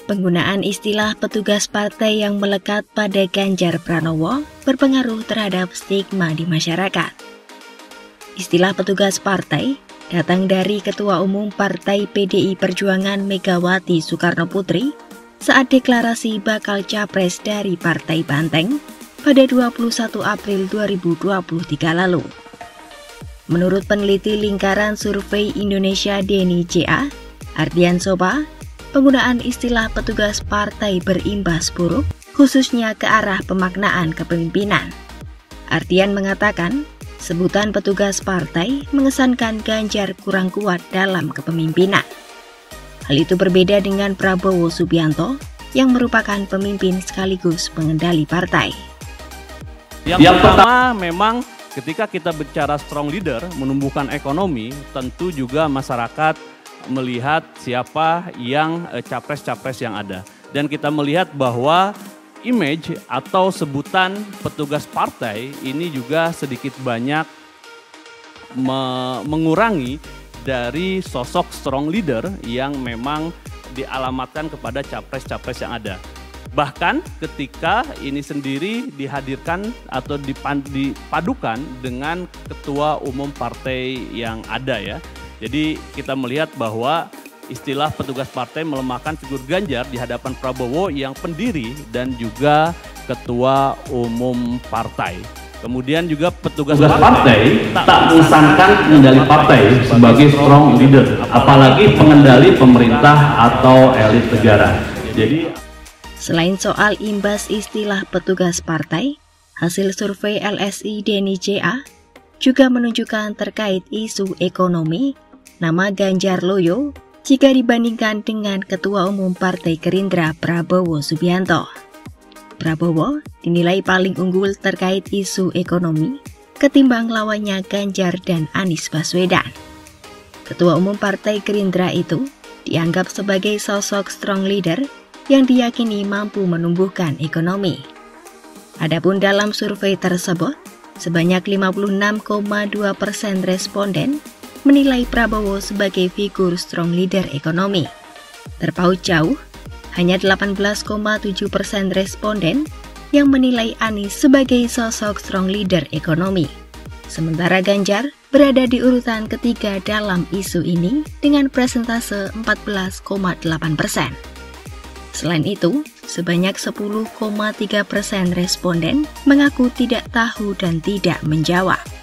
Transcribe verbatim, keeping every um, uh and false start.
Penggunaan istilah petugas partai yang melekat pada Ganjar Pranowo berpengaruh terhadap stigma di masyarakat. Istilah petugas partai datang dari Ketua Umum Partai P D I Perjuangan Megawati Soekarnoputri saat deklarasi bakal capres dari Partai Banteng pada dua puluh satu April dua ribu dua puluh tiga lalu. Menurut peneliti Lingkaran Survei Indonesia Denny J A, Ardian Soba, penggunaan istilah petugas partai berimbas buruk, khususnya ke arah pemaknaan kepemimpinan. Ardian mengatakan, sebutan petugas partai mengesankan Ganjar kurang kuat dalam kepemimpinan. Hal itu berbeda dengan Prabowo Subianto yang merupakan pemimpin sekaligus pengendali partai. Yang, yang pertama memang ketika kita bicara strong leader, menumbuhkan ekonomi, tentu juga masyarakat melihat siapa yang capres-capres yang ada. Dan kita melihat bahwa image atau sebutan petugas partai ini juga sedikit banyak me mengurangi dari sosok strong leader yang memang dialamatkan kepada capres-capres yang ada. Bahkan ketika ini sendiri dihadirkan atau dipadukan dengan ketua umum partai yang ada ya. Jadi kita melihat bahwa istilah petugas partai melemahkan figur Ganjar di hadapan Prabowo yang pendiri dan juga ketua umum partai. Kemudian juga petugas partai, partai tak mengesankan pengendali partai sebagai strong leader, apalagi pengendali pemerintah atau elit negara. Jadi selain soal imbas istilah petugas partai, hasil survei L S I Denny J A juga menunjukkan terkait isu ekonomi, nama Ganjar loyo jika dibandingkan dengan Ketua Umum Partai Gerindra Prabowo Subianto. Prabowo dinilai paling unggul terkait isu ekonomi ketimbang lawannya Ganjar dan Anies Baswedan. Ketua Umum Partai Gerindra itu dianggap sebagai sosok strong leader yang diyakini mampu menumbuhkan ekonomi. Adapun dalam survei tersebut, sebanyak lima puluh enam koma dua persen responden menilai Prabowo sebagai figur strong leader ekonomi. Terpaut jauh, hanya delapan belas koma tujuh persen responden yang menilai Anies sebagai sosok strong leader ekonomi. Sementara Ganjar berada di urutan ketiga dalam isu ini dengan persentase empat belas koma delapan persen. Selain itu, sebanyak sepuluh koma tiga persen responden mengaku tidak tahu dan tidak menjawab.